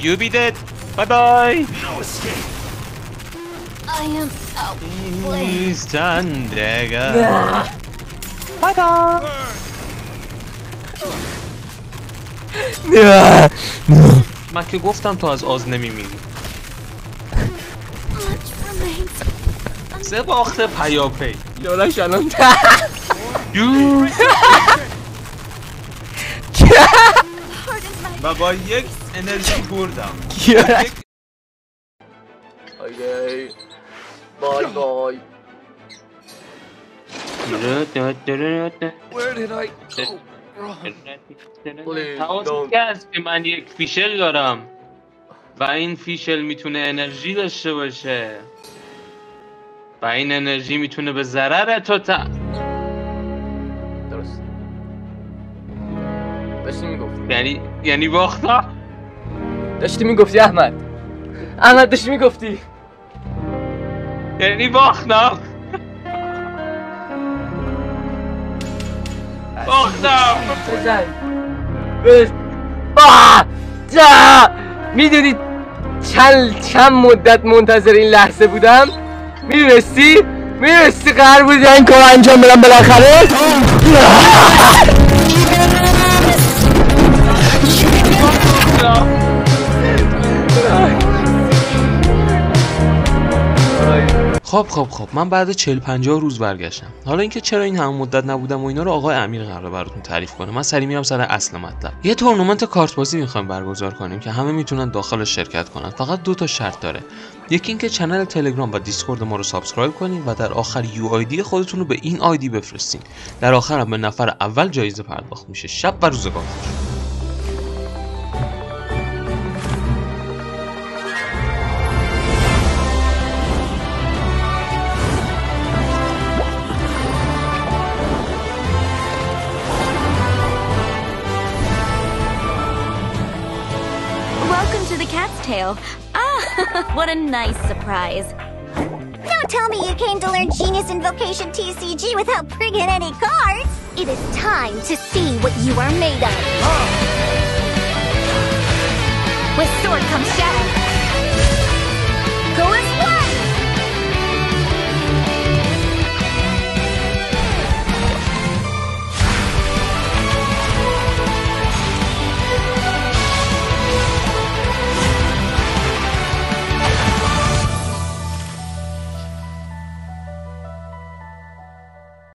You be dead. Bye bye. I am outplayed. Bye bye. من که گفتم تو از آز نمیمیری. سه باخته پیاپی. یارش الان و با یک انرژی بردم. بای بای. Where did I go? حواست هست که من یک فیشل دارم و این فیشل میتونه انرژی داشته باشه و این انرژی میتونه به ضرر تو درست. داشتی میگفتی یعنی باختا؟ داشتی میگفتی احمد داشتی میگفتی یعنی باختم باختم میدونی چند مدت منتظر این لحظه بودم؟ میدونستی قرار بود این کار انجام بدم بالاخره؟ خب من بعد 40-50 روز برگشتم. حالا اینکه چرا این همه مدت نبودم و اینا رو آقای امیر قراره براتون تعریف کنه. من سری میرم سر اصل مطلب. یه تورنومنت کارت بازی میخوایم برگزار کنیم که همه میتونن داخلش شرکت کنن. فقط 2 تا شرط داره. یکی اینکه کانال تلگرام و دیسکورد ما رو سابسکرایب کنین و در آخر یو آی دی خودتون رو به این آیدی بفرستین. در آخر هم به نفر اول جایزه پرداخت میشه. شب و روزگار خوش. Tail. What a nice surprise. Don't tell me you came to learn Genius Invocation TCG without bringing any cards. It is time to see what you are made of. With sword comes shadow. Go as